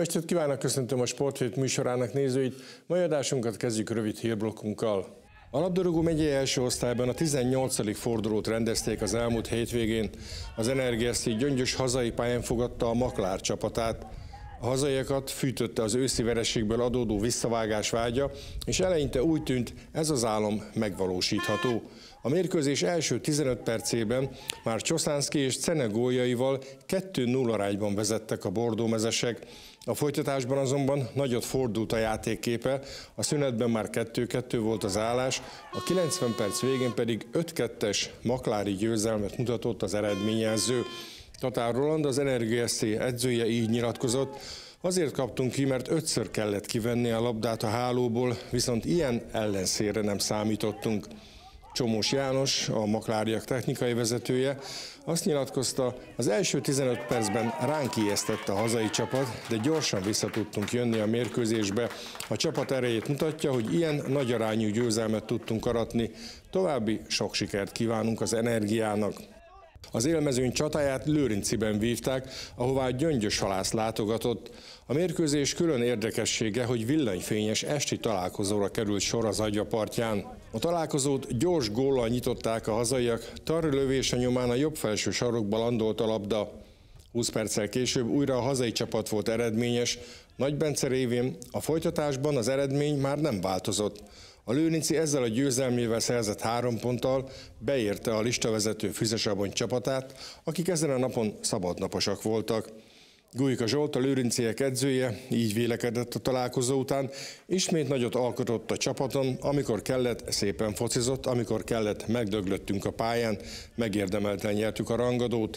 Jó estét kívánok, köszöntöm a Sporthét műsorának nézőit. Mai adásunkat kezdjük rövid hírblokkunkkal. A labdarúgó megyei első osztályban a 18. fordulót rendezték az elmúlt hétvégén. Az Energia SC Gyöngyös hazai pályán fogadta a Maklár csapatát. A hazaiakat fűtötte az őszi vereségből adódó visszavágás vágya, és eleinte úgy tűnt, ez az álom megvalósítható. A mérkőzés első 15 percében már Csoszánszky és Cene góljaival 2-0 arányban vezettek a bordómezesek. A folytatásban azonban nagyot fordult a játékképe, a szünetben már 2-2 volt az állás, a 90 perc végén pedig 5-2-es maklári győzelmet mutatott az eredményjelző. Tatár Roland, az Energia SC edzője így nyilatkozott: azért kaptunk ki, mert 5-ször kellett kivenni a labdát a hálóból, viszont ilyen ellenszélre nem számítottunk. Csomós János, a makláriak technikai vezetője, azt nyilatkozta, az első 15 percben ránk ijesztett a hazai csapat, de gyorsan vissza tudtunk jönni a mérkőzésbe. A csapat erejét mutatja, hogy ilyen nagy arányú győzelmet tudtunk aratni. További sok sikert kívánunk az Energiának. Az élmezőny csatáját Lőrinciben vívták, ahová Gyöngyös halász látogatott. A mérkőzés külön érdekessége, hogy villanyfényes esti találkozóra került sor az Agyva partján. A találkozót gyors góllal nyitották a hazaiak, Tarry lövése nyomán a jobb felső sarokba landolt a labda. 20 perccel később újra a hazai csapat volt eredményes, Nagy Bence révén a folytatásban az eredmény már nem változott. A lőrinci ezzel a győzelmével szerzett 3 ponttal beérte a listavezető Füzesabony csapatát, akik ezen a napon szabadnaposak voltak. Gújka Zsolt, a lőrinciek edzője, így vélekedett a találkozó után: ismét nagyot alkotott a csapaton, amikor kellett, szépen focizott, amikor kellett, megdöglöttünk a pályán, megérdemelten nyertük a rangadót.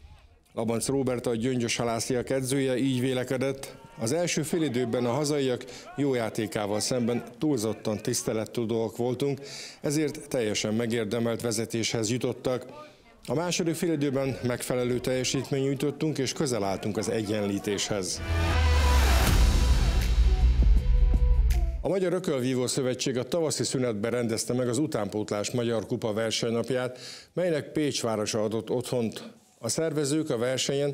Labanc Róbert, a Gyöngyös halásziak edzője, így vélekedett: az első félidőben a hazaiak jó játékával szemben túlzottan tisztelettudóak voltunk, ezért teljesen megérdemelt vezetéshez jutottak. A második félidőben megfelelő teljesítményt nyújtottunk, és közel álltunk az egyenlítéshez. A Magyar Ökölvívó Szövetség a tavaszi szünetben rendezte meg az utánpótlás Magyar Kupa versenynapját, melynek Pécs városa adott otthont. A szervezők a versenyen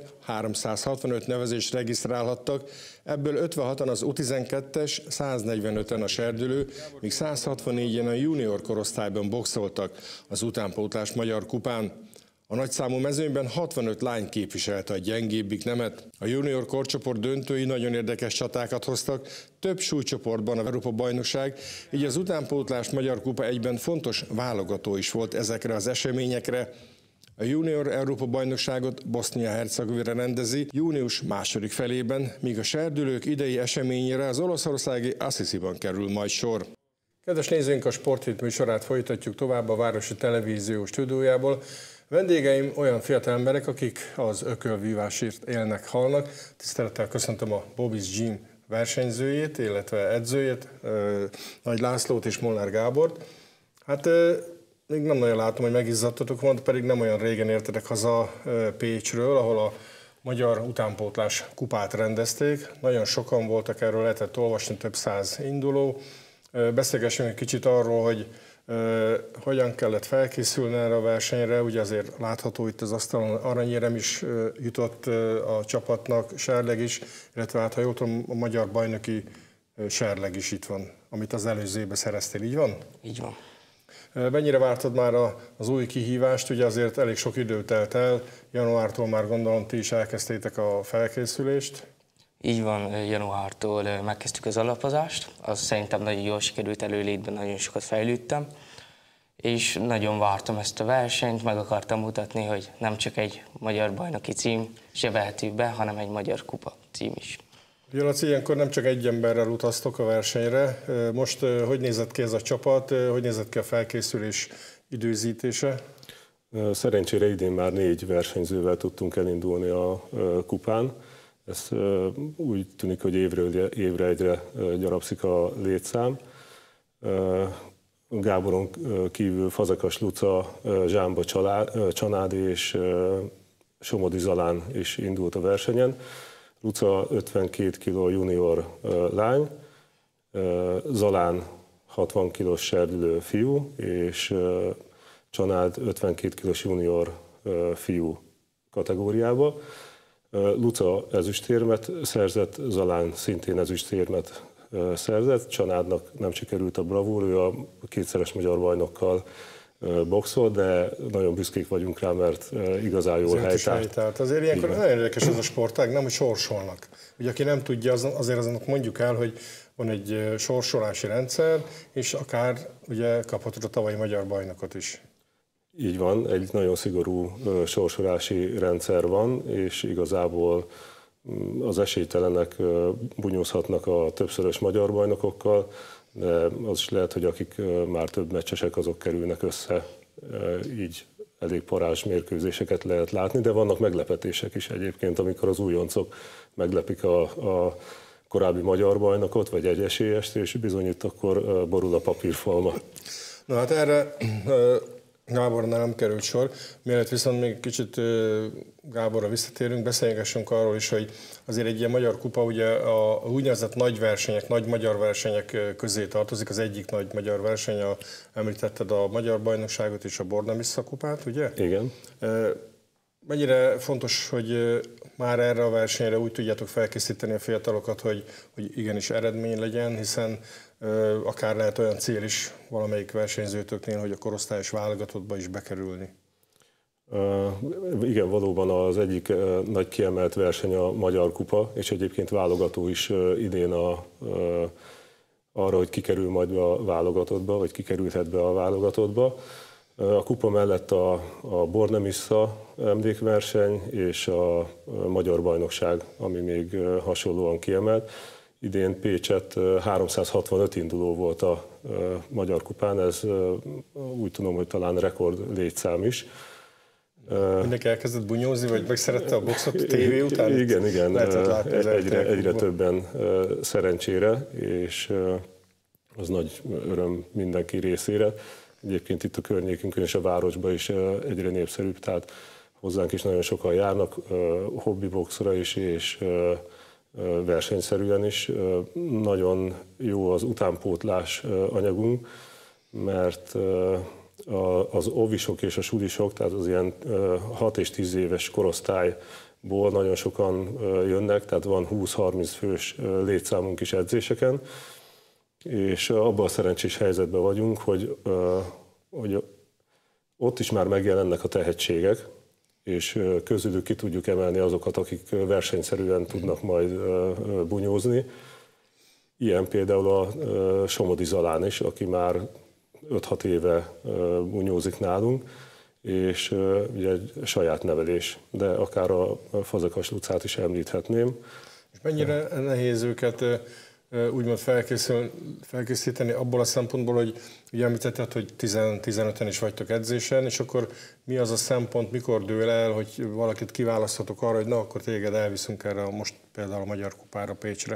365 nevezést regisztrálhattak, ebből 56-an az U12-es, 145-en a serdülő, míg 164-en a junior korosztályban boxoltak az utánpótlás Magyar Kupán. A nagyszámú mezőnyben 65 lány képviselte a gyengébbik nemet. A junior korcsoport döntői nagyon érdekes csatákat hoztak, több súlycsoportban a Európa-bajnokság, így az utánpótlás Magyar Kupa egyben fontos válogató is volt ezekre az eseményekre. A junior Európa-bajnokságot Bosznia-Hercegovina rendezi június második felében, míg a serdülők idei eseményére az olaszországi Assisiban kerül majd sor. Kedves nézőink, a Sporthét műsorát folytatjuk tovább a Városi Televízió stúdiójából. Vendégeim olyan fiatal emberek, akik az ökölvívásért élnek, halnak. Tisztelettel köszöntöm a Bobisz Gym versenyzőjét, illetve edzőjét, Nagy Lászlót és Molnár Gábort. Hát még nem nagyon látom, hogy megizzadtatok volna, pedig nem olyan régen értetek haza Pécsről, ahol a Magyar Utánpótlás kupát rendezték. Nagyon sokan voltak, erről lehetett olvasni, több száz induló. Beszélgessünk egy kicsit arról, hogy hogyan kellett felkészülni erre a versenyre. Ugye azért látható itt az asztalon, aranyérem is jutott a csapatnak, serleg is, illetve hát ha jól tudom, a magyar bajnoki serleg is itt van, amit az előző évben szereztél, így van? Így van. Mennyire vártad már az új kihívást? Ugye azért elég sok idő telt el, januártól már gondolom ti is elkezdtétek a felkészülést. Így van, januártól megkezdtük az alapozást, az szerintem nagyon jól sikerült, előlétben nagyon sokat fejlődtem, és nagyon vártam ezt a versenyt, meg akartam mutatni, hogy nem csak egy magyar bajnoki cím zsebelhető be, hanem egy magyar kupa cím is. Ugye, Laci, ilyenkor nem csak egy emberrel utaztok a versenyre. Most hogy nézett ki ez a csapat, hogy nézett ki a felkészülés időzítése? Szerencsére idén már 4 versenyzővel tudtunk elindulni a kupán. Ez úgy tűnik, hogy évről évre egyre gyarapszik a létszám. Gáboron kívül Fazekas Luca, Zsámba Csanádi és Somodi Zalán is indult a versenyen. Luca 52 kg junior lány, Zalán 60 kg serdülő fiú, és Csanád 52 kg junior fiú kategóriába. Luca ezüstérmet szerzett, Zalán szintén ezüstérmet szerzett, Csanádnak nem sikerült a bravúr, ő a kétszeres magyar bajnokkal boxol, de nagyon büszkék vagyunk rá, mert igazán jól helytált. Azért ilyenkor nagyon érdekes ez a sportág, nem, hogy sorsolnak. Ugye aki nem tudja, azért azonnak mondjuk el, hogy van egy sorsolási rendszer, és akár ugye kaphatod a tavalyi magyar bajnokot is. Így van, egy nagyon szigorú sorsolási rendszer van, és igazából az esélytelenek bunyózhatnak a többszörös magyar bajnokokkal, de az is lehet, hogy akik már több meccsesek, azok kerülnek össze, így elég parázs mérkőzéseket lehet látni, de vannak meglepetések is egyébként, amikor az újoncok meglepik a korábbi magyar bajnokot, vagy egy esélyest, és bizonyít akkor borul a papírfalma. Na hát erre Gábornál nem került sor. Mielőtt viszont még kicsit Gáborra visszatérünk, beszélgessünk arról is, hogy azért egy ilyen magyar kupa ugye a úgynevezett nagy versenyek, nagy magyar versenyek közé tartozik. Az egyik nagy magyar verseny, említetted a magyar bajnokságot és a Bornemisza kupát, ugye? Igen. Mennyire fontos, hogy már erre a versenyre úgy tudjátok felkészíteni a fiatalokat, hogy igenis eredmény legyen, hiszen akár lehet olyan cél is valamelyik versenyzőtöknél, hogy a korosztályos válogatottba is bekerülni. Igen, valóban az egyik nagy kiemelt verseny a Magyar Kupa, és egyébként válogató is idén arra, hogy kikerül majd be a válogatottba, vagy kikerülhet be a válogatottba. A kupa mellett a Bornemisza emlékverseny és a Magyar Bajnokság, ami még hasonlóan kiemelt. Idén Pécset 365 induló volt a Magyar Kupán, ez úgy tudom, hogy talán rekord létszám is. Mindenki elkezdett bunyózni, vagy megszerette a boxot tévé után? Igen, egyre többen szerencsére, és az nagy öröm mindenki részére. Egyébként itt a környékünkön és a városban is egyre népszerűbb, tehát hozzánk is nagyon sokan járnak, hobbiboxra is, és versenyszerűen is. Nagyon jó az utánpótlás anyagunk, mert az ovisok és a sulisok, tehát az ilyen 6 és 10 éves korosztályból nagyon sokan jönnek, tehát van 20-30 fős létszámunk is edzéseken, és abban a szerencsés helyzetben vagyunk, hogy ott is már megjelennek a tehetségek, és közülük ki tudjuk emelni azokat, akik versenyszerűen tudnak majd bunyózni. Ilyen például a Somodi Zalán is, aki már 5-6 éve bunyózik nálunk, és ugye egy saját nevelés, de akár a Fazekas Lucát is említhetném. És mennyire nehéz őket úgymond felkészíteni abból a szempontból, hogy ugye említetted, hogy 10-15-en is vagytok edzésen, és akkor mi az a szempont, mikor dől el, hogy valakit kiválaszthatok arra, hogy na, akkor téged elviszünk erre most például a Magyar Kupára Pécsre?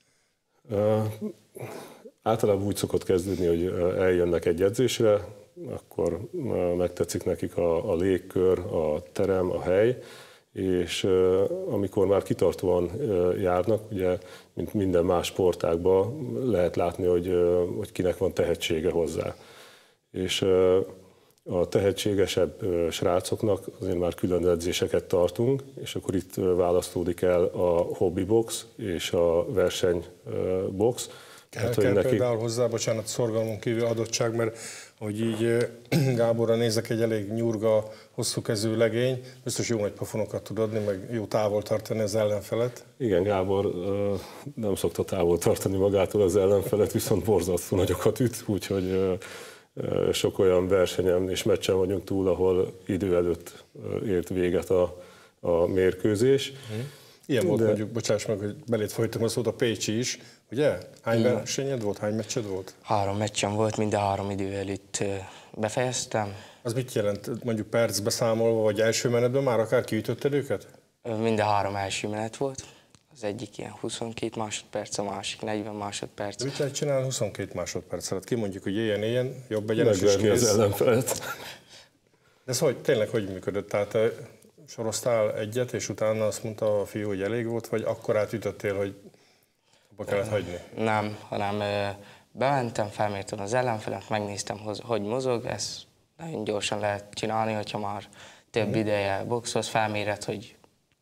Általában úgy szokott kezdődni, hogy eljönnek egy edzésre, akkor megtetszik nekik a légkör, a terem, a hely, és amikor már kitartóan járnak, ugye, mint minden más sportágban, lehet látni, hogy kinek van tehetsége hozzá. És a tehetségesebb srácoknak azért már külön edzéseket tartunk, és akkor itt választódik el a hobbibox és a versenybox. Kell például hozzá, bocsánat, szorgalmon kívül adottság, mert hogy így Gáborra nézek, egy elég nyurga, hosszúkezű legény, biztos jó nagy pofonokat tud adni, meg jó távol tartani az ellenfelet. Igen, Gábor nem szokta távol tartani magától az ellenfelet, viszont borzasztó nagyokat üt, úgyhogy sok olyan versenyen és meccsen vagyunk túl, ahol idő előtt ért véget a mérkőzés. Ilyen volt mondjuk, bocsáss meg, hogy belét folytam a szót, a Pécsi is, ugye? Hány versenyed volt, hány meccsed volt? 3 meccsem volt, mind a 3 idő előtt befejeztem. Az mit jelent, mondjuk percbe számolva, vagy első menetben már akár kiütötted őket? Mind a 3 első menet volt. Az egyik ilyen 22 másodperc, a másik 40 másodperc. De mit lehet csinálni 22 másodperc alatt? Kimondjuk, hogy éljen, jobb egyenes és kész. Az ellenfelet. De ez tényleg hogy működött? Tehát soroztál egyet, és utána azt mondta a fiú, hogy elég volt, vagy akkor átütöttél, hogy abba kellett hagyni? Nem, hanem bementem, felmértem az ellenfelet, megnéztem, hogy mozog, ezt nagyon gyorsan lehet csinálni, hogyha már több ideje boxolsz, felméred, hogy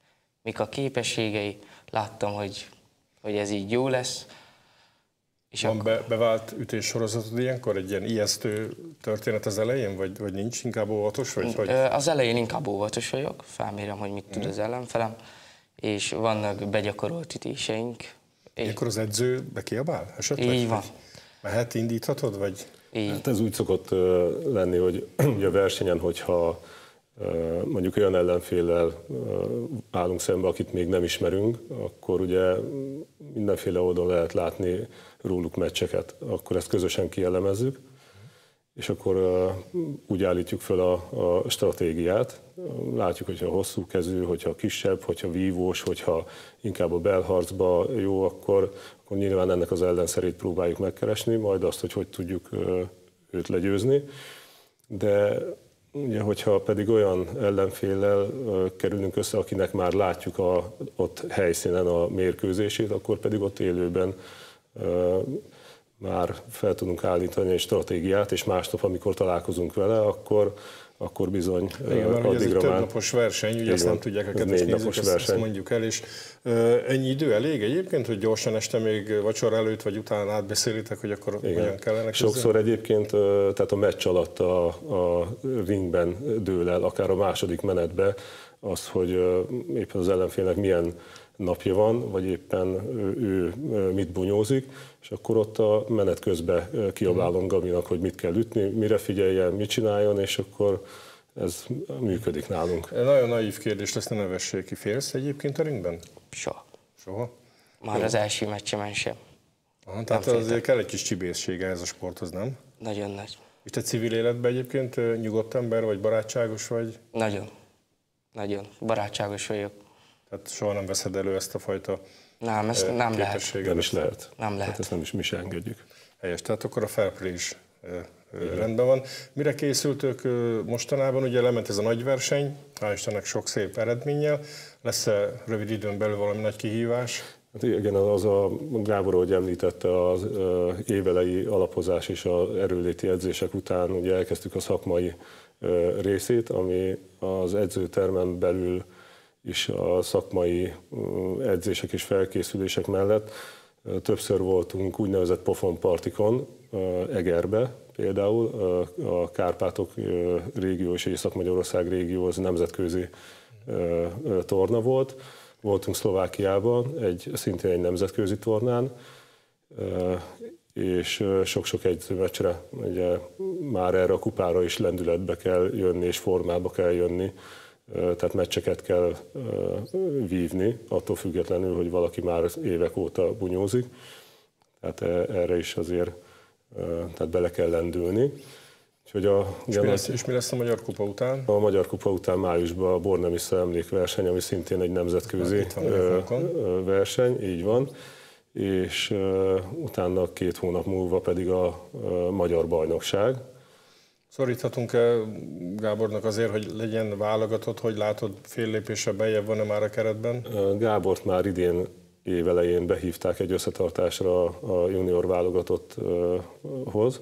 mik a képességei, láttam, hogy ez így jó lesz. És van bevált ütéssorozatod ilyenkor? Egy ilyen ijesztő történet az elején, vagy nincs? Inkább óvatos vagy? Az elején inkább óvatos vagyok, felmérem, hogy mit tud az ellenfelem, és vannak begyakorolt ütéseink. Ilyenkor az edző bekiabál esetleg? Így van. Mehet, indíthatod, vagy? Hát ez úgy szokott lenni, hogy a versenyen, hogyha mondjuk olyan ellenféllel állunk szembe, akit még nem ismerünk, akkor ugye mindenféle oldalon lehet látni róluk meccseket. Akkor ezt közösen kielemezzük, és akkor úgy állítjuk fel a stratégiát. Látjuk, hogyha hosszú kezű, hogyha kisebb, hogyha vívós, hogyha inkább a belharcba jó, akkor nyilván ennek az ellenszerét próbáljuk megkeresni, majd azt, hogy tudjuk őt legyőzni. De ugye, hogyha pedig olyan ellenféllel kerülünk össze, akinek már látjuk ott helyszínen a mérkőzését, akkor pedig ott élőben már fel tudunk állítani egy stratégiát, és másnap, amikor találkozunk vele, akkor bizony igen, mert ez egy többnapos verseny, ugye ezt nem tudják a kedves nézők, ezt mondjuk el, és ennyi idő elég egyébként, hogy gyorsan este még vacsora előtt vagy után átbeszélitek, hogy akkor hogyan kellene. Sokszor egyébként, tehát a meccs alatt a ringben dől el, akár a második menetben az, hogy éppen az ellenfélnek milyen napja van, vagy éppen ő mit bunyózik, és akkor ott a menet közben kiabálom Gabinak, hogy mit kell ütni, mire figyeljen, mit csináljon, és akkor ez működik nálunk. Nagyon naív kérdés lesz, ne nevessék ki. Félsz egyébként a ringben? Soha. Soha? Már az első meccsemen sem. Aha, tehát azért kell egy kis csibészsége ez a sporthoz, nem? Nagyon nagy. És te civil életben egyébként nyugodt ember, vagy barátságos vagy? Nagyon. Nagyon. Barátságos vagyok. Tehát soha nem veszed elő ezt a fajta nem, ezt nem lehet. Nem is lehet. Nem lehet. Hát ezt nem is mi se engedjük. Helyes, tehát akkor a fair play is rendben van. Mire készültök mostanában? Ugye lement ez a nagy verseny, hál' Istennek sok szép eredménnyel. Lesz-e rövid időn belül valami nagy kihívás? Hát igen, az a Gábor, ahogy említette, az évelei alapozás és az erőléti edzések után ugye elkezdtük a szakmai részét, ami az edzőtermen belül is a szakmai edzések és felkészülések mellett többször voltunk úgynevezett pofonpartikon, Egerbe például, a Kárpátok régió és Észak-Magyarország régió az nemzetközi torna volt. Voltunk Szlovákiában, szintén egy nemzetközi tornán, és sok-sok edzőmeccsre, ugye már erre a kupára is lendületbe kell jönni, és formába kell jönni, tehát meccseket kell vívni, attól függetlenül, hogy valaki már évek óta bunyózik. Tehát erre is azért tehát bele kell lendülni. És mi lesz a Magyar Kupa után? A Magyar Kupa után májusban a Bornemisza emlékverseny, ami szintén egy nemzetközi verseny, így van. És utána 2 hónap múlva pedig a Magyar Bajnokság. Szoríthatunk-e Gábornak azért, hogy legyen válogatott, hogy látod, fél lépéssel beljebb van-e már a keretben? Gábort már idén évelején behívták egy összetartásra a junior válogatotthoz.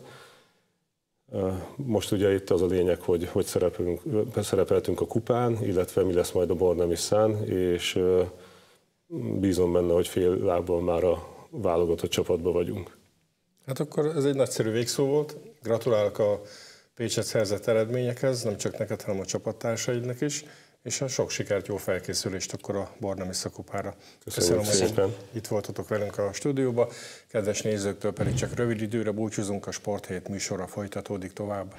Most ugye itt az a lényeg, hogy szerepeltünk a kupán, illetve mi lesz majd a Bornemiszán, és bízom benne, hogy fél lábban már a válogatott csapatban vagyunk. Hát akkor ez egy nagyszerű végszó volt. Gratulálok a Pécset szerzett eredményekhez, nem csak neked, hanem a csapattársaidnak is, és a sok sikert, jó felkészülést akkor a Bornemisza kupára. Köszönöm szépen. Hogy itt voltatok velünk a stúdióba. Kedves nézőktől pedig csak rövid időre búcsúzunk, a Sporthét műsora folytatódik tovább.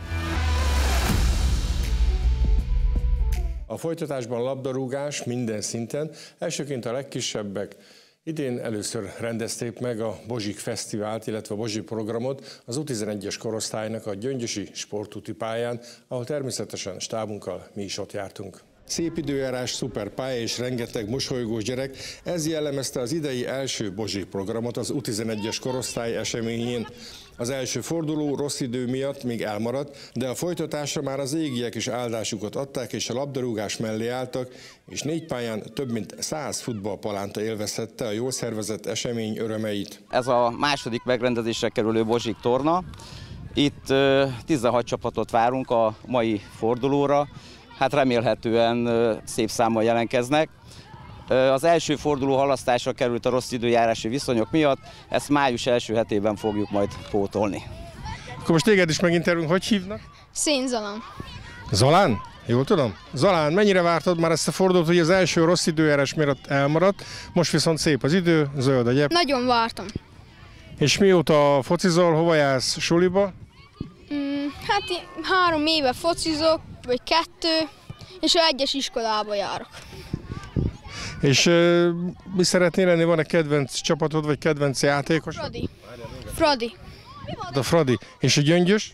A folytatásban labdarúgás minden szinten, elsőként a legkisebbek. Idén először rendezték meg a Bozsik Fesztivált, illetve a Bozsik programot az U11-es korosztálynak a Gyöngyösi sportúti pályán, ahol természetesen stábunkkal mi is ott jártunk. Szép időjárás, szuper pálya és rengeteg mosolygós gyerek, ez jellemezte az idei első Bozsik programot az U11-es korosztály eseményén. Az első forduló rossz idő miatt még elmaradt, de a folytatásra már az égiek is áldásukat adták, és a labdarúgás mellé álltak, és 4 pályán több mint 100 futballpalánta élvezhette a jól szervezett esemény örömeit. Ez a második megrendezésre kerülő Bozsik torna. Itt 16 csapatot várunk a mai fordulóra, hát remélhetően szép számmal jelentkeznek. Az első forduló halasztásra került a rossz időjárási viszonyok miatt, ezt május első hetében fogjuk majd pótolni. Akkor most téged is megintervünk, hogy hívnak? Szén Zalán. Zalán? Jól tudom? Zalán, mennyire vártad már ezt a fordulót, hogy az első rossz időjárás miatt elmaradt, most viszont szép az idő, zöld a gyep. Nagyon vártam. És mióta focizol, hova jársz, suliba? Hát 3 éve focizok, vagy 2, és a 1-es iskolába járok. És mi szeretnél lenni? Van-e kedvenc csapatod, vagy kedvenc játékos? Fradi. A Fradi. És a Gyöngyös?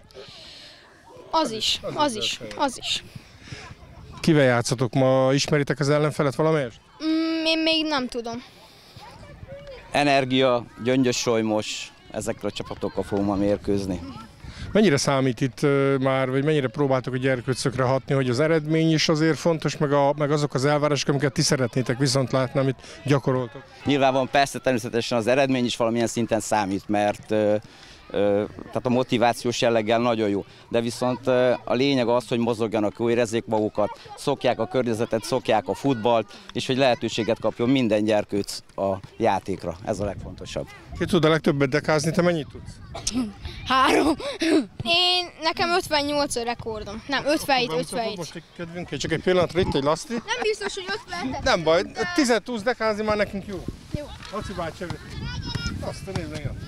Az is. Kivel játszatok ma? Ismeritek az ellenfelet valamelyest? Én még nem tudom. Energia, Gyöngyös Solymos, ezekre a csapatokkal fogunk ma mérkőzni. Mennyire számít itt már, vagy mennyire próbáltok a gyerkőcökre hatni, hogy az eredmény is azért fontos, meg azok az elvárások, amiket ti szeretnétek viszont látni, amit gyakoroltok? Nyilván persze természetesen az eredmény is valamilyen szinten számít, mert tehát a motivációs jelleggel nagyon jó, de viszont a lényeg az, hogy mozogjanak, jól érezzék magukat, szokják a környezetet, szokják a futballt, és hogy lehetőséget kapjon minden gyerkőc a játékra. Ez a legfontosabb. Ki tud a legtöbbet dekázni, te mennyit tudsz? 3. Nekem 58 a rekordom. Nem, 57. Most egy kedvünk, csak egy pillanatra itt egy Laszti. Nem biztos, hogy 57. Nem baj, 10 tudsz dekázni, már nekünk jó. Jó. Laci bácsi, azt nézd igen.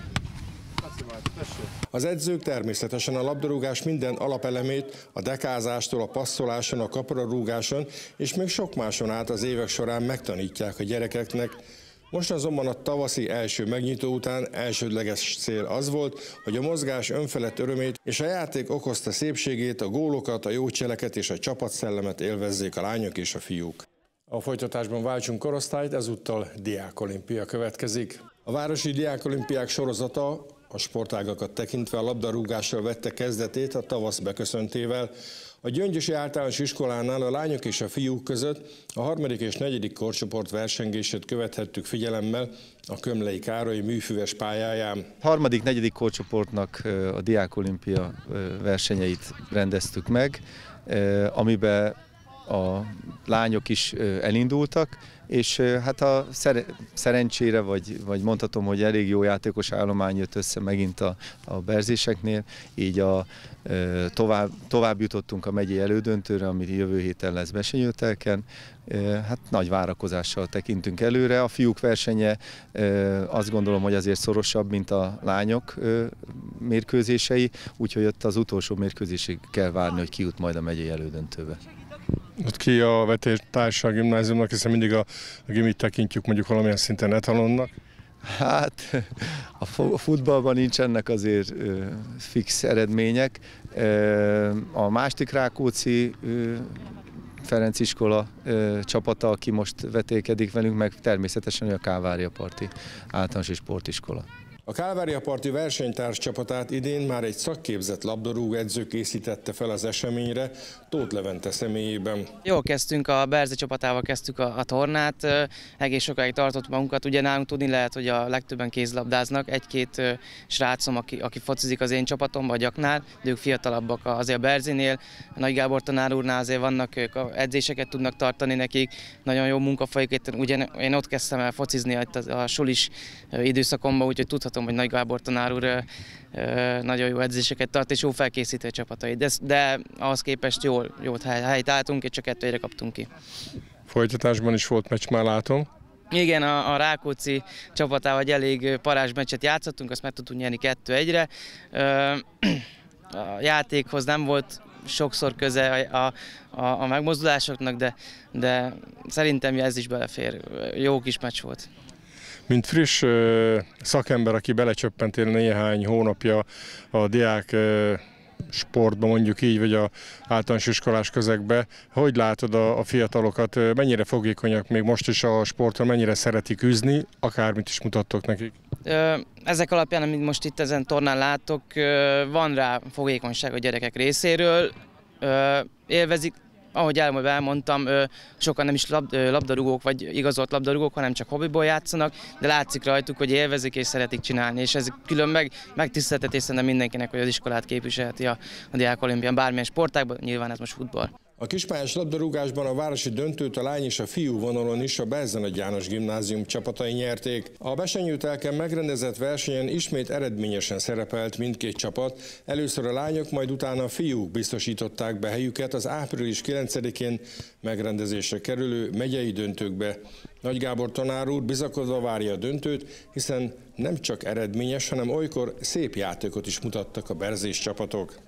Az edzők természetesen a labdarúgás minden alapelemét, a dekázástól a passzoláson, a kapararúgáson és még sok máson át az évek során megtanítják a gyerekeknek. Most azonban a tavaszi első megnyitó után elsődleges cél az volt, hogy a mozgás önfelett örömét és a játék okozta szépségét, a gólokat, a jó cseleket és a csapatszellemet élvezzék a lányok és a fiúk. A folytatásban váltsunk korosztályt, ezúttal diákolimpia következik. A városi diákolimpiák sorozata a sportágakat tekintve a labdarúgással vette kezdetét a tavasz beköszöntével. A Gyöngyösi Általános Iskolánál a lányok és a fiúk között a 3. és 4. korcsoport versengését követhettük figyelemmel a Kömlei Károly műfüves pályáján. 3., 4. korcsoportnak a diákolimpia versenyeit rendeztük meg, amiben a lányok is elindultak, és hát a szerencsére, vagy mondhatom, hogy elég jó játékos állomány jött össze megint a berzéseknél, így tovább jutottunk a megyei elődöntőre, ami jövő héten lesz Besenyőtelken. Hát nagy várakozással tekintünk előre. A fiúk versenye azt gondolom, hogy azért szorosabb, mint a lányok mérkőzései, úgyhogy ott az utolsó mérkőzésig kell várni, hogy ki jut majd a megyei elődöntőbe. Ott ki a Vetélytársaság Gimnáziumnak, hiszen mindig a gimit tekintjük mondjuk valamilyen szinten etalonnak. Hát a futballban nincsenek azért fix eredmények. A Mástik Rákóczi Ferenc iskola csapata, aki most vetélkedik velünk, meg természetesen a Kálváriaparti Általános és Sportiskola. A Kálváriaparti versenytárs csapatát idén már egy szakképzett labdarúgó edző készítette fel az eseményre, Tóth Levente személyében. Jól kezdtünk, a Berze csapatával kezdtük a tornát, egész sokáig tartott magunkat, ugye nálunk tudni lehet, hogy a legtöbben kézlabdáznak, egy-két srácom, aki focizik az én csapatomban, a Gyaknál, de ők fiatalabbak azért a Berzénél, a Nagy Gábor tanár úrnál azért vannak, ők edzéseket tudnak tartani nekik, nagyon jó munka folyik, ugye én ott kezdtem el focizni a sulis időszakomban, úgyhogy tudhatom, hogy Nagy Gábor tanár úr nagyon jó edzéseket tart, és jó felkészítő csapatait, de ahhoz képest jól helyt álltunk, és csak 2-1-re kaptunk ki. Folytatásban is volt meccs, már látom. Igen, a Rákóczi csapatával egy elég parázs meccset játszottunk, azt meg tudtunk nyerni 2-1-re. A játékhoz nem volt sokszor köze a megmozdulásoknak, de szerintem ez is belefér. Jó kis meccs volt. Mint friss szakember, aki belecsöppentél néhány hónapja a diák sportba, mondjuk így, vagy az általános iskolás közegbe, hogy látod a fiatalokat, mennyire fogékonyak még most is a sportra, mennyire szeretik űzni, akármit is mutattok nekik? Ezek alapján, amit most itt ezen tornán látok, van rá fogékonyság a gyerekek részéről, élvezik. Ahogy elmondtam, sokan nem is labdarúgók vagy igazolt labdarúgók, hanem csak hobbiból játszanak, de látszik rajtuk, hogy élvezik és szeretik csinálni, és ez külön megtiszteltetés szerintem mindenkinek, hogy az iskolát képviselheti a diákolimpián bármilyen sportágban, nyilván ez most futball. A kispályás labdarúgásban a városi döntőt a lány és a fiú vonalon is a Berzenagy János Gimnázium csapatai nyerték. A Besenyőtelken megrendezett versenyen ismét eredményesen szerepelt mindkét csapat, először a lányok, majd utána a fiúk biztosították be helyüket az április 9-én megrendezésre kerülő megyei döntőkbe. Nagy Gábor tanár úr bizakodva várja a döntőt, hiszen nem csak eredményes, hanem olykor szép játékot is mutattak a berzés csapatok.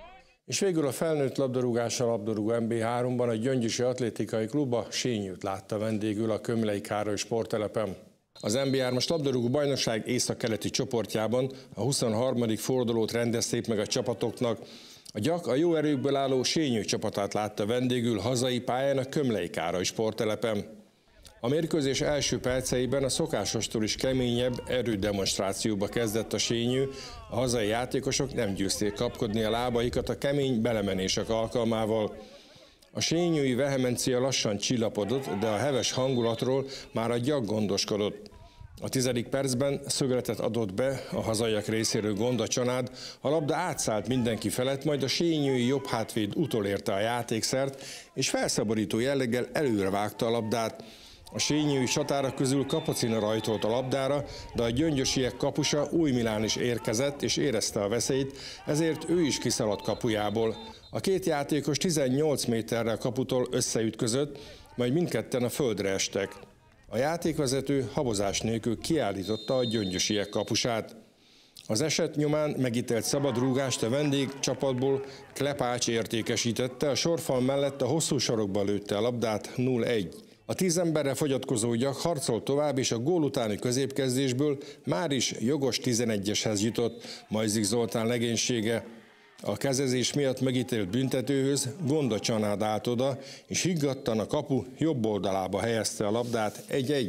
És végül a felnőtt labdarúgással labdarúgó MB3-ban a Gyöngyösi Atlétikai Klub a Sényőt látta vendégül a Kömlei Károly sporttelepen. Az MB3-as labdarúgó bajnokság északkeleti csoportjában a 23. fordulót rendezték meg a csapatoknak. A Gyak a jó erőkből álló Sényő csapatát látta vendégül hazai pályán a Kömlei Károly sporttelepen. A mérkőzés első perceiben a szokásostól is keményebb erődemonstrációba kezdett a Sényő, a hazai játékosok nem győzték kapkodni a lábaikat a kemény belemenések alkalmával. A sényői vehemencia lassan csillapodott, de a heves hangulatról már a Gyak gondoskodott. A 10. percben szögletet adott be a hazaiak részéről Gonda Csanád, a labda átszállt mindenki felett, majd a sényői jobb hátvéd utolérte a játékszert, és felszabadító jelleggel előre vágta a labdát. A sényői csatára közül Kapocina rajtolt a labdára, de a gyöngyösiek kapusa Új Milán is érkezett és érezte a veszélyt, ezért ő is kiszaladt kapujából. A két játékos 18 méterre a kaputól összeütközött, majd mindketten a földre estek. A játékvezető habozás nélkül kiállította a gyöngyösiek kapusát. Az eset nyomán megítélt szabadrúgást a vendégcsapatból Klepács értékesítette, a sorfal mellett a hosszú sarokba lőtte a labdát 0-1. A 10 emberre fogyatkozó Gyak harcolt tovább, és a gól utáni középkezdésből már is jogos 11-eshez jutott Majzik Zoltán legénysége. A kezezés miatt megítélt büntetőhöz Gonda Csanád állt oda, és higgadtan a kapu jobb oldalába helyezte a labdát 1-1.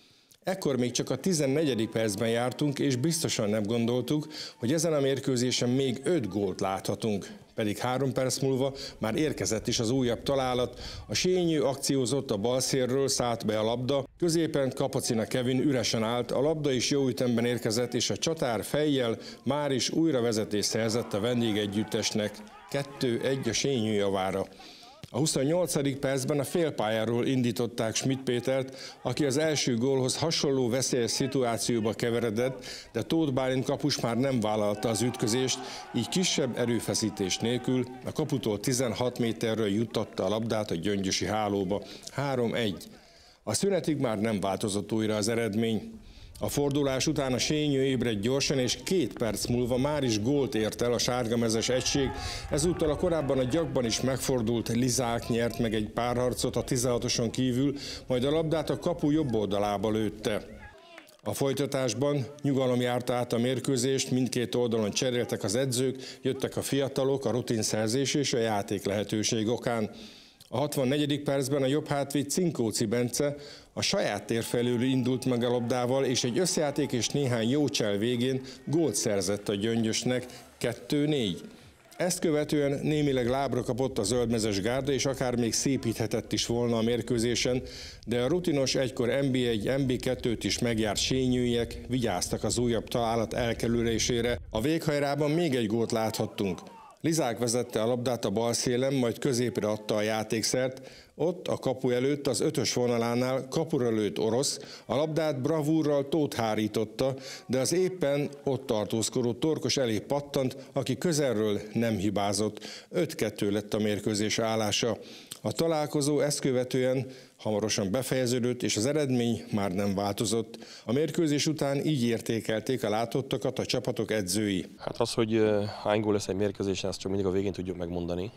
Ekkor még csak a 14. percben jártunk, és biztosan nem gondoltuk, hogy ezen a mérkőzésen még 5 gólt láthatunk. Pedig 3 perc múlva már érkezett is az újabb találat. A sényő akciózott a bal szélről, szállt be a labda, középen Kapocina Kevin üresen állt, a labda is jó ütemben érkezett, és a csatár fejjel már is újra vezetést szerzett a vendégegyüttesnek. 2-1 a sényő javára. A 28. percben a félpályáról indították Schmidt Pétert, aki az első gólhoz hasonló veszélyes szituációba keveredett, de Tóth Bálint kapus már nem vállalta az ütközést, így kisebb erőfeszítés nélkül a kaputól 16 méterről juttatta a labdát a gyöngyösi hálóba. 3-1. A szünetig már nem változott újra az eredmény. A fordulás után a sényő ébredt gyorsan, és 2 perc múlva már is gólt ért el a sárgamezes egység. Ezúttal a korábban a Gyakban is megfordult Lizák nyert meg egy párharcot a 16-oson kívül, majd a labdát a kapu jobb oldalába lőtte. A folytatásban nyugalom járta át a mérkőzést, mindkét oldalon cseréltek az edzők, jöttek a fiatalok, a rutinszerzés és a játék lehetőség okán. A 64. percben a jobb hátvéd Cinkóci Bence a saját tér felől indult meg a labdával, és egy összjáték és néhány jó csel végén gólt szerzett a Gyöngyösnek, 2-4. Ezt követően némileg lábra kapott a zöldmezes gárda, és akár még szépíthetett is volna a mérkőzésen, de a rutinos egykor MB1, MB2-t is megjárt sényőiek vigyáztak az újabb találat elkerülésére. A véghajrában még egy gólt láthattunk. Lizák vezette a labdát a bal szélen, majd középre adta a játékszert. Ott a kapu előtt az 5-ös vonalánál kapura lőtt orosz, a labdát bravúrral Tóth hárította, de az éppen ott tartózkodó Torkos elé pattant, aki közelről nem hibázott. 5-2 lett a mérkőzés állása. A találkozó ezt követően hamarosan befejeződött, és az eredmény már nem változott. A mérkőzés után így értékelték a látottakat a csapatok edzői. Hát az, hogy hány gól lesz egy mérkőzésen, ezt csak mindig a végén tudjuk megmondani.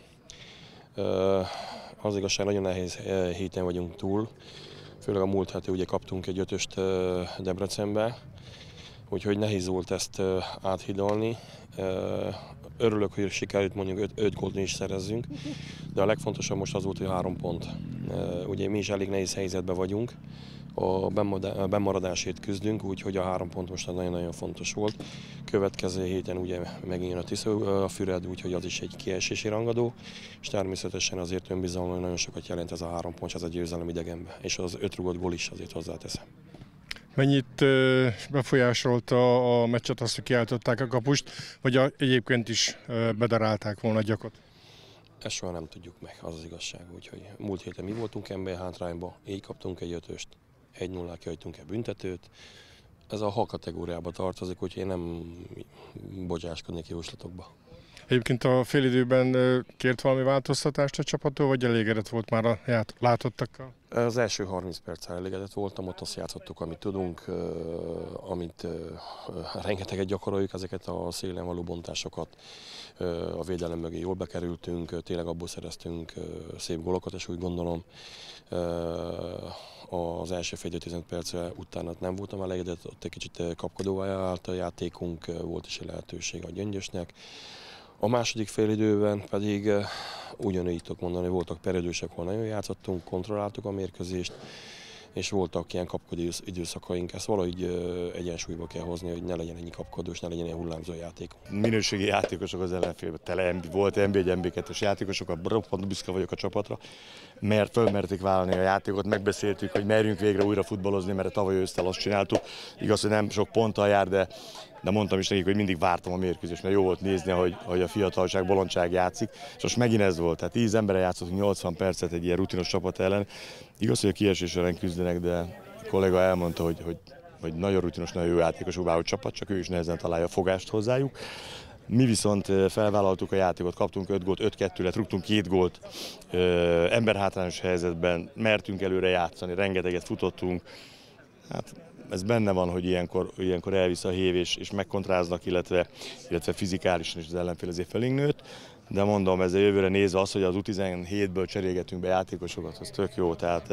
Az igazság, nagyon nehéz héten vagyunk túl. Főleg a múlt heti ugye kaptunk egy 5-öst Debrecenbe, úgyhogy nehéz volt ezt áthidalni. Örülök, hogy sikerült mondjuk 5 gólt is szerezzünk, de a legfontosabb most az volt, hogy 3 pont. Ugye mi is elég nehéz helyzetben vagyunk, a bemaradásért küzdünk, úgyhogy a 3 pont most nagyon-nagyon fontos volt. Következő héten ugye megint jön a Tisza-Füred, úgyhogy az is egy kiesési rangadó, és természetesen azért önbizalom nagyon sokat jelent ez a 3 pont, ez a győzelem idegenben, és az 5 rúgott gól is azért hozzáteszem. Mennyit befolyásolta a meccset azt, hogy kiáltották a kapust, vagy egyébként is bedarálták volna a Gyakot? Ezt soha nem tudjuk meg, az az igazság. Úgyhogy múlt héten mi voltunk ember hátrányba, így kaptunk egy 5-öst, 1-0-ra kihagytunk egy büntetőt. Ez a ha kategóriába tartozik, úgyhogy én nem bocsáskodnék jóslatokba. Egyébként a félidőben kért valami változtatást a csapattól, vagy elégedett volt már a látottakkal? Az első 30 perccel elégedett voltam, ott azt játszottuk, amit tudunk, amit rengeteget gyakoroljuk, ezeket a szélen való bontásokat, a védelem mögé jól bekerültünk, tényleg abból szereztünk szép gólokat, és úgy gondolom az első fél 15 percre utána nem voltam elégedett, ott egy kicsit kapkodóvá állt a játékunk, volt is egy lehetőség a Gyöngyösnek. A második félidőben pedig ugyanígy tudok mondani, hogy voltak periódusok, ahol nagyon játszottunk, kontrolláltuk a mérkőzést, és voltak ilyen kapkodó időszakaink. Ezt valahogy egyensúlyba kell hozni, hogy ne legyen ennyi kapkodós, ne legyen ilyen hullámzó játék. Minőségi játékosok az ellenfélben, tele volt NB1, NB2-es játékosok, roppant büszke vagyok a csapatra, mert fölmerték vállalni a játékot, megbeszéltük, hogy merjünk végre újra futballozni, mert tavaly ősztel azt csináltuk. Igaz, hogy nem sok ponttal jár, de mondtam is nekik, hogy mindig vártam a mérkőzést, mert jó volt nézni, hogy a fiatalság, bolondság játszik, és most megint ez volt. Tehát 10 emberre játszottunk 80 percet egy ilyen rutinos csapat ellen. Igaz, hogy a kiesés ellen küzdenek, de a kollega elmondta, hogy nagyon rutinos, nagyon jó játékosok váló csapat, csak ő is nehezen találja a fogást hozzájuk. Mi viszont felvállaltuk a játékot, kaptunk 5 gólt, 5-2 lett, rúgtunk 2 gólt, emberhátrányos helyzetben mertünk előre játszani, rengeteget futottunk. Hát, ez benne van, hogy ilyenkor elvisz a hév és megkontráznak, illetve fizikálisan is az ellenfél azért felénk nőtt. De mondom, ez a jövőre nézve az, hogy az U17-ből cserélgetünk be játékosokat, az tök jó. Tehát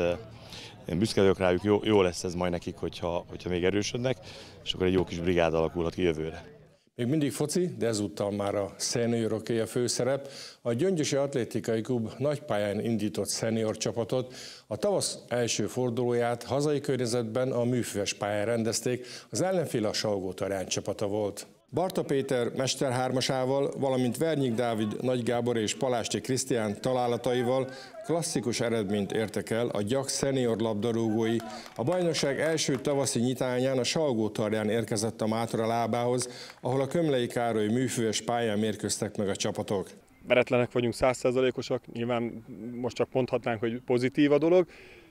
én büszke vagyok rájuk, jó lesz ez majd nekik, hogyha még erősödnek, és akkor egy jó kis brigád alakulhat ki jövőre. Még mindig foci, de ezúttal már a szenioroké a főszerep. A Gyöngyösi Atlétikai Klub nagypályán indított szenior csapatot a tavasz első fordulóját hazai környezetben a műfüves pályán rendezték, az ellenfél a Salgótarján csapata volt. Barta Péter mesterhármasával, valamint Vernyik Dávid, Nagy Gábor és Palásti Krisztián találataival klasszikus eredményt értek el a Gyak szenior labdarúgói. A bajnokság első tavaszi nyitányán a Salgótarján érkezett a Mátra lábához, ahol a Kömlei Károly műfüves pályán mérkőztek meg a csapatok. Meretlenek vagyunk, 100%-osak, nyilván most csak mondhatnánk, hogy pozitív a dolog.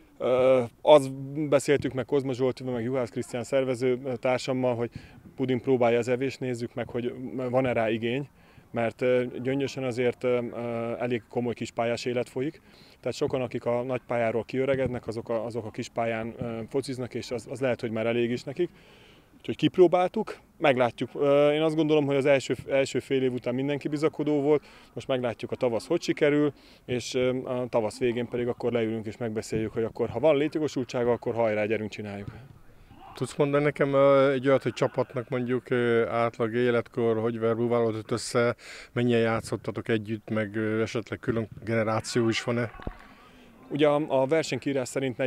Azt beszéltük meg Kozma Zsoltival, meg Juhász Krisztián szervező társammal, hogy puding próbálja az evést, nézzük meg, hogy van-e rá igény, mert Gyöngyösen azért elég komoly kispályás élet folyik. Tehát sokan, akik a nagypályáról kiöregednek, azok a kispályán fociznak, és az lehet, hogy már elég is nekik. Úgyhogy kipróbáltuk, meglátjuk. Én azt gondolom, hogy az első fél év után mindenki bizakodó volt, most meglátjuk a tavasz hogy sikerül, és a tavasz végén pedig akkor leülünk és megbeszéljük, hogy akkor ha van létjogosultsága, akkor hajrá, gyerünk, csináljuk. Tudsz mondani nekem egy olyat, hogy csapatnak mondjuk átlag életkor, hogy verbúválódott össze, mennyien játszottatok együtt, meg esetleg külön generáció is van-e? Ugye a versenykírás szerint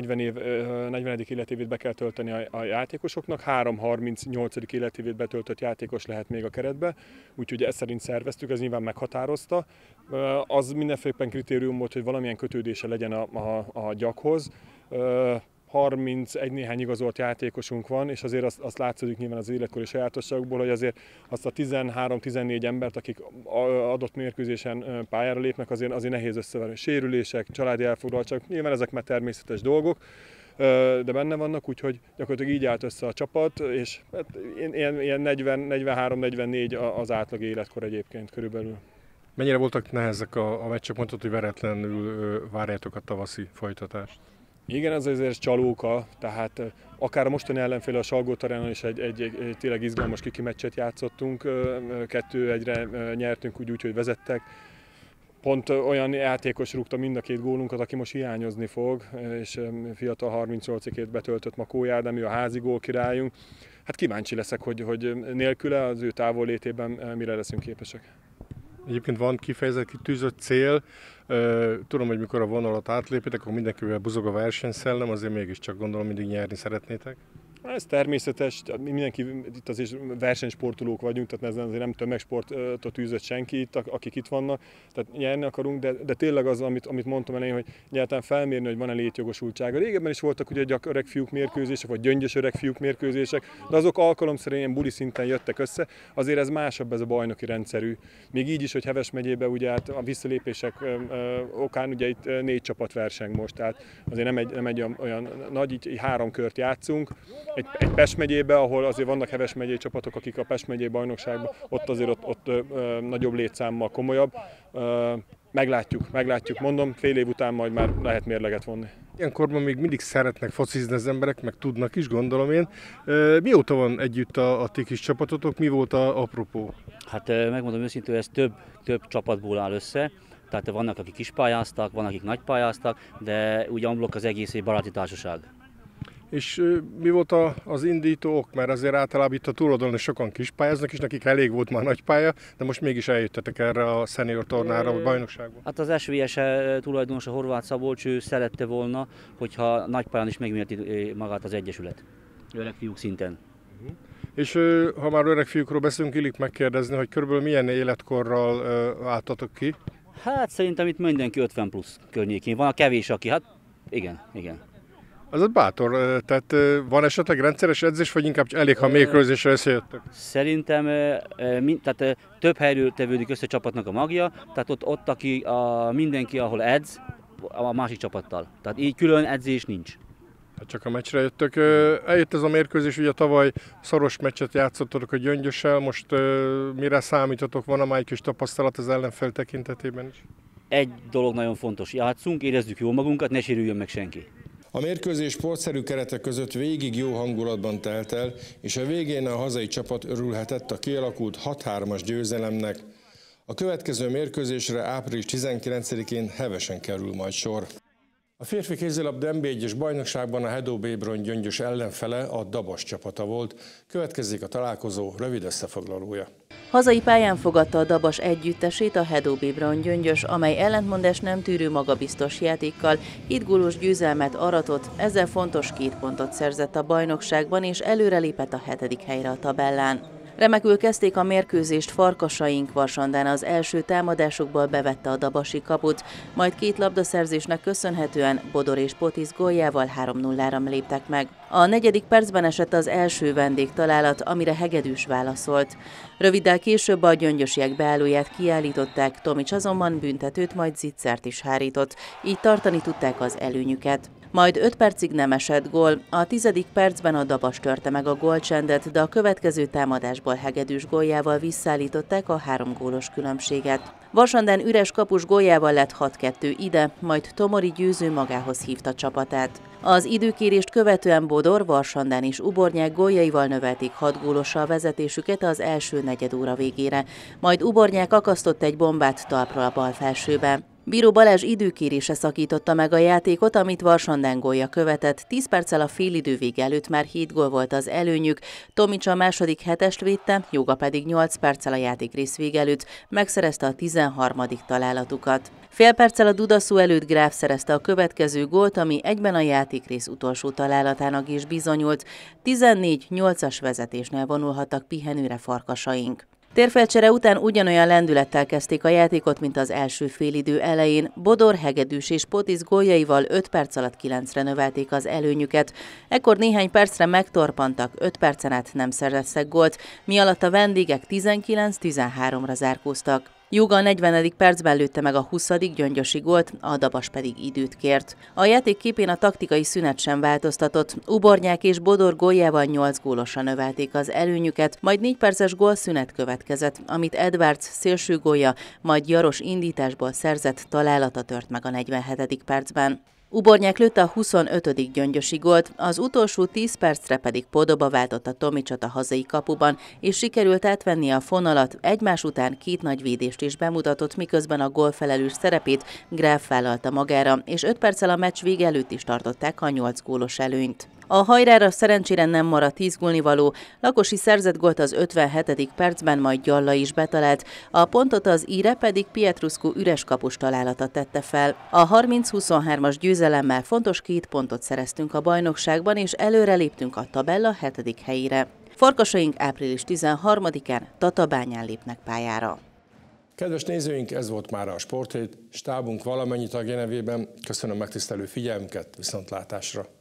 40. életévét be kell tölteni a játékosoknak, 3-38. életévét betöltött játékos lehet még a keretbe, úgyhogy ezt szerint szerveztük, ez nyilván meghatározta. Az mindenféleképpen kritérium volt, hogy valamilyen kötődése legyen a Gyakhoz. 31 néhány igazolt játékosunk van, és azért azt látszódik nyilván az életkori sajátosságokból, hogy azért azt a 13-14 embert, akik adott mérkőzésen pályára lépnek, azért nehéz összeverni. Sérülések, családi elfoglaltság, nyilván ezek már természetes dolgok, de benne vannak, úgyhogy gyakorlatilag így állt össze a csapat, és hát ilyen 43-44 az átlag életkor egyébként körülbelül. Mennyire voltak nehezek a meccsek, mondtad, hogy veretlenül várjátok a tavaszi folytatást? Igen, ez azért csalóka, tehát akár a mostani ellenfél a Salgótarjánon is egy tényleg izgalmas kiki meccset játszottunk, 2-1-re nyertünk úgy, hogy vezettek. Pont olyan játékos rúgta mind a két gólunkat, aki most hiányozni fog, és fiatal 38 ét betöltött Makó Ádám, ő a házi gólkirályunk. Hát kíváncsi leszek, hogy nélküle az ő távollétében mire leszünk képesek. Egyébként van kifejezett kitűzött cél. Tudom, hogy mikor a vonalat átlépitek, akkor mindenkivel buzog a versenyszellem, azért mégiscsak gondolom mindig nyerni szeretnétek. Ez természetes, mindenki, itt azért versenysportolók vagyunk, tehát ez azért nem tömegsportot űzött senki itt, akik itt vannak, tehát nyerni akarunk, de tényleg az, amit mondtam elején, hogy egyáltalán felmérni, hogy van-e létjogosultsága. Régebben is voltak ugye öreg fiúk mérkőzések, vagy gyöngyös öreg fiúk mérkőzések, de azok alkalomszerűen ilyen buli szinten jöttek össze, azért ez másabb ez a bajnoki rendszerű. Még így is, hogy Heves megyében ugye hát a visszalépések okán ugye itt 4 csapat verseng most, tehát azért nem egy olyan nagy, így 3 kört játszunk. Egy Pest megyébe, ahol azért vannak Heves megyei csapatok, akik a Pest megyei bajnokságban, ott azért ott nagyobb létszámmal komolyabb. Meglátjuk, mondom, fél év után majd már lehet mérleget vonni. Ilyenkorban még mindig szeretnek focizni az emberek, meg tudnak is, gondolom én. Mióta van együtt a ti kis csapatotok, mi volt a apropó? Hát megmondom őszintén, ez több csapatból áll össze. Tehát vannak, akik kispályáztak, vannak, akik nagypályáztak, de úgy amblok az egész egy baráti társaság. És mi volt az indító ok? Mert azért általában itt a túloldalon is sokan kispályáznak, és nekik elég volt már nagy pálya, de most mégis eljöttetek erre a senior tornára, vagy bajnokságba. Hát az SVS tulajdonos, a Horváth Szabolcs, ő szerette volna, hogyha nagypályán is megmérti magát az egyesület. Öreg fiúk szinten. És ha már öreg fiúkról beszélünk, illik megkérdezni, hogy körülbelül milyen életkorral álltatok ki? Hát szerintem itt mindenki 50 plusz környékén. Van a kevés, aki, hát igen. Az a bátor, tehát van esetleg rendszeres edzés, vagy inkább elég, ha mérkőzésre összejöttök? Szerintem tehát több helyről tevődik össze a csapatnak a magja, tehát ott aki mindenki, ahol edz, a másik csapattal. Tehát így külön edzés nincs. Hát csak a meccsre jöttök. Eljött ez a mérkőzés, ugye tavaly szoros meccset játszottatok a Gyöngyössel, most mire számítotok, van a már egy kis tapasztalat az ellenfél tekintetében is? Egy dolog nagyon fontos, játszunk, érezzük jól magunkat, ne sérüljön meg senki. A mérkőzés sportszerű keretek között végig jó hangulatban telt el, és a végén a hazai csapat örülhetett a kialakult 6-3-as győzelemnek. A következő mérkőzésre április 19-én Hevesen kerül majd sor. A férfi kézilabda NB1-es bajnokságban a Hedó Bébron Gyöngyös ellenfele a Dabas csapata volt. Következik a találkozó rövid összefoglalója. Hazai pályán fogadta a Dabas együttesét a Hedó Bébron Gyöngyös, amely ellentmondás nem tűrő magabiztos játékkal 7 gólos győzelmet aratott, ezzel fontos 2 pontot szerzett a bajnokságban és előrelépett a 7. helyre a tabellán. Remekül kezdték a mérkőzést Farkasaink, Varsandán az első támadásokból bevette a dabasi kaput, majd 2 labdaszerzésnek köszönhetően Bodor és Potisz góljával 3-0-ra léptek meg. A 4. percben esett az első vendégtalálat, amire Hegedűs válaszolt. Röviddel később a gyöngyösiek beállóját kiállították, Tomics azonban büntetőt, majd Zitzert is hárított, így tartani tudták az előnyüket. Majd 5 percig nem esett gól, a 10. percben a Dabas törte meg a gólcsendet, de a következő támadásból Hegedűs góljával visszaállították a 3 gólos különbséget. Varsandán üres kapus góljával lett 6-2 ide, majd Tomori Győző magához hívta csapatát. Az időkérést követően Bodor, Varsandán és Ubornyák góljaival növelték 6 gólossal vezetésüket az első negyedóra végére, majd Ubornyák akasztott egy bombát talpról a bal felsőbe. Bíró Balázs időkérése szakította meg a játékot, amit Varsandán gólja követett. 10 perccel a félidő vége előtt már 7 gól volt az előnyük. Tomics a második 7-est védte, Jóga pedig 8 perccel a játékrész vége előtt megszerezte a 13. találatukat. Fél perccel a Dudaszó előtt Gráf szerezte a következő gólt, ami egyben a játékrész utolsó találatának is bizonyult. 14-8-as vezetésnél vonulhattak pihenőre Farkasaink. Térfelcsere után ugyanolyan lendülettel kezdték a játékot, mint az első félidő elején. Bodor, Hegedűs és Potisz góljaival 5 perc alatt 9-re növelték az előnyüket. Ekkor néhány percre megtorpantak, 5 percen át nem szereztek gólt, mi alatt a vendégek 19-13-ra zárkóztak. Jóga a 40. percben lőtte meg a 20. gyöngyösi gólt, a Dabas pedig időt kért. A játék képén a taktikai szünet sem változtatott. Ubornyák és Bodor góljával 8 gólosra növelték az előnyüket, majd 4 perces gólszünet következett, amit Edwards szélső gólja, majd Jaros indításból szerzett találata tört meg a 47. percben. Ubornyák lőtte a 25. gyöngyösi gólt, az utolsó 10 percre pedig Podoba váltotta Tomicsot a hazai kapuban, és sikerült átvenni a fonalat, egymás után 2 nagy védést is bemutatott, miközben a gólfelelős szerepét Gráf vállalta magára, és 5 perccel a meccs vége előtt is tartották a 8 gólos előnyt. A hajrára szerencsére nem maradt 10 gólnivaló, Lakosi szerzett gólt az 57. percben, majd Gyalla is betalált, a pontot az íre pedig Pietruscu üres kapus találata tette fel. A 30-23-as győzelemmel fontos 2 pontot szereztünk a bajnokságban, és előre léptünk a tabella 7. helyére. Farkasaink április 13-án Tatabányán lépnek pályára. Kedves nézőink, ez volt már a Sporthét. Stábunk valamennyi tagja nevében köszönöm megtisztelő figyelmüket, viszontlátásra!